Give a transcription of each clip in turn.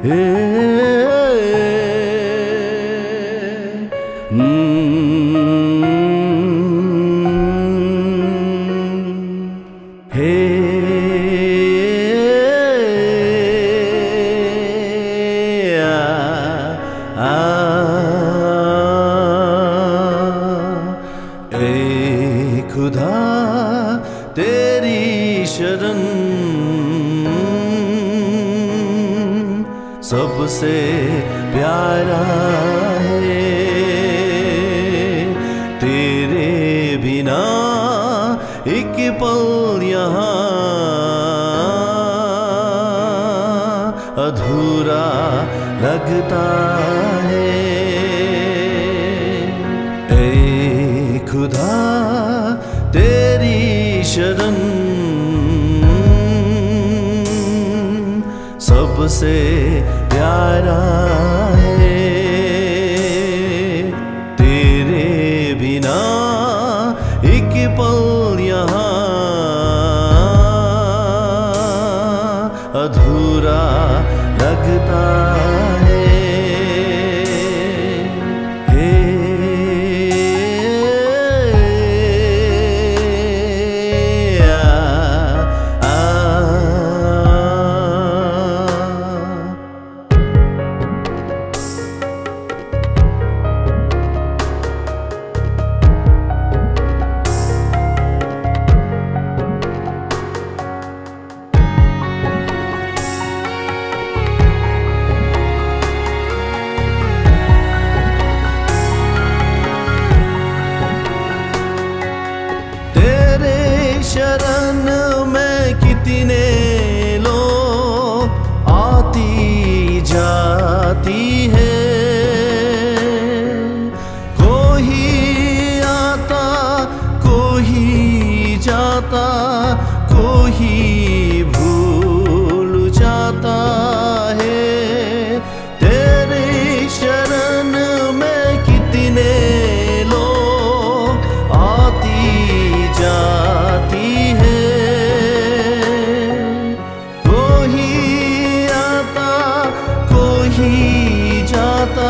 खुदा तेरी शरण सबसे प्यारा है। तेरे बिना एक पल यहाँ अधूरा लगता है। ऐ खुदा तेरी शरण सबसे प्यारा है। तेरे बिना एक पल यहाँ अधूरा लगता है। शरण में कितने लोग आती जाती है। कोई आता कोई जाता कोई भूल जाता है। तेरे शरण में कितने लोग आती जाती है। कोई आता कोई जाता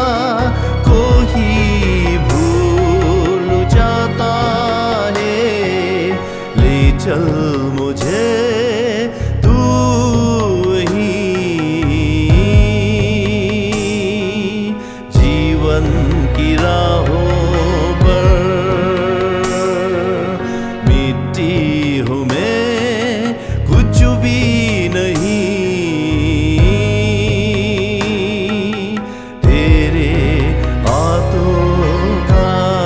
कोई भूल जाता है। ले चल मुझे तू ही जीवन की राहों हूँ मैं कुछ भी नहीं तेरे हाथों का।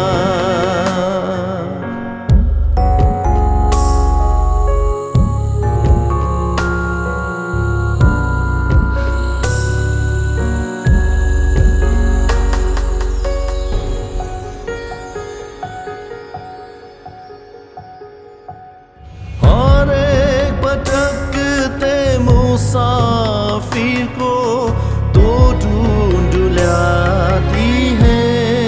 मुसाफिर को तो ढूंढ लाती है।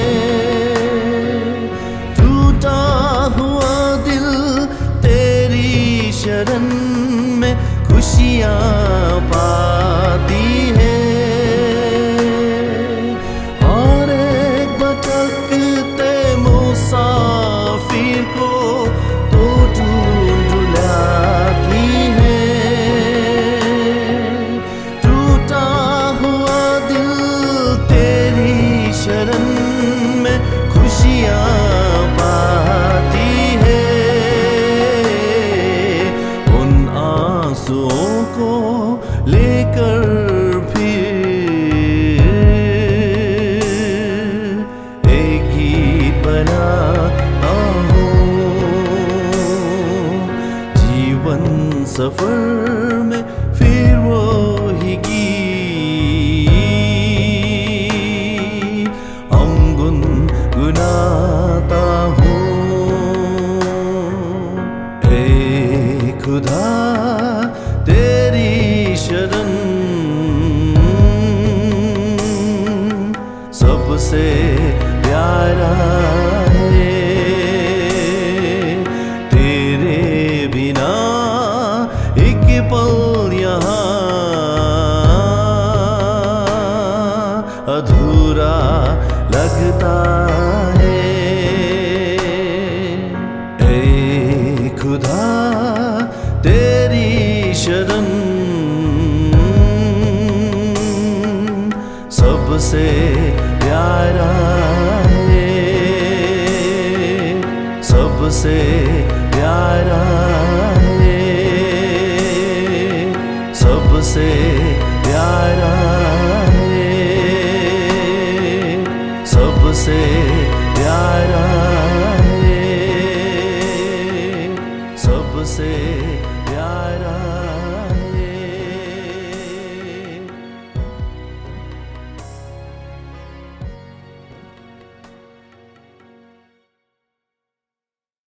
टूटा हुआ दिल तेरी शरण में खुशियाँ पाती है। हर एक भटकते मुसाफिर को तो ढूंढ लाती है। शरण में खुशियाँ पाती है। उन आंसुओं को लेकर फिर एक गीत बनाता हूँ। जीवन सफर में फिर वो ही गीत गुनगुनाता हूँ। ऐ खुदा तेरी शरण सबसे प्यारा है। तेरे बिना एक पल यहाँ चाहता है। ऐ खुदा तेरी शरण सबसे प्यारा है, सबसे प्यारा है, सबसे